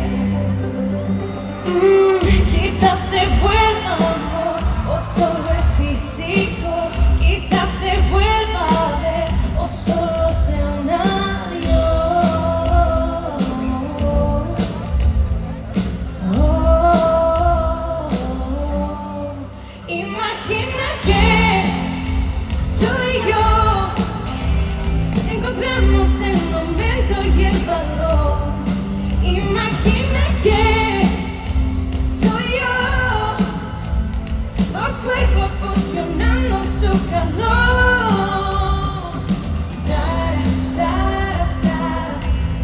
Quizás se vuelva amor o solo es físico. Quizás se vuelva a ver o solo sea un adiós. Imagina que tú y yo encontramos el momento y el valor. Imagina que cuerpos fusionando su calor. Tara, tara, tara.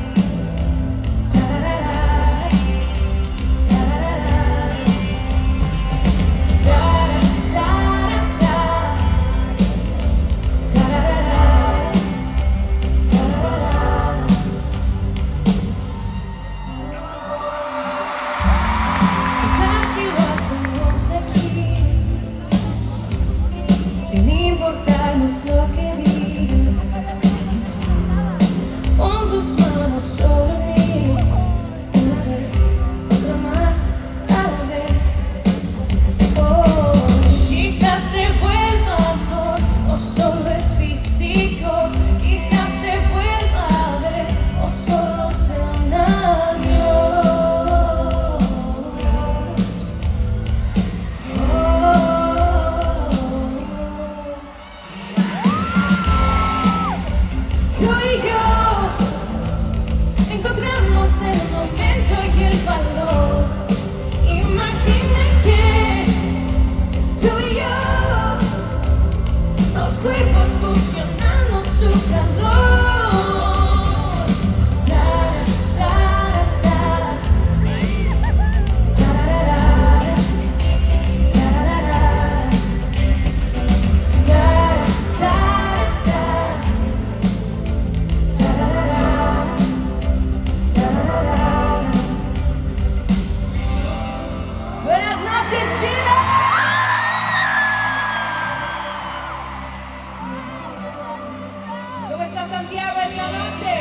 Tararara. Tararara. Tara, tara, tara. Tararara. Tararara. ¿Qué tal si lo hacemos aquí? Sin importarnos lo que digan, pon tus manos sobre mí, una vez, otra más, cada vez. Oh, quizás se vuelva amor o solo es físico. Quizás se vuelva a ver o solo sea un adiós. Tú y yo encontramos el momento y el valor. Imagina que tú y yo, los cuerpos fusionando su calor. Tara, tara, tara. Tararara. Tararara. Tara, tara, tara. Buenas noches, Chile. ¿Cómo está Santiago esta noche?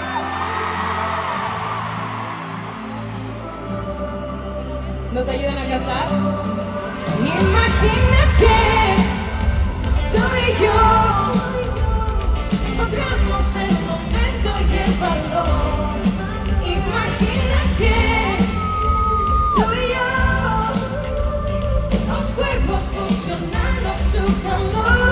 ¿Nos ayudan a cantar? Imagina que tú y yo encontramos el momento y el valor. Imagina que tú y yo, los cuerpos fusionando su calor.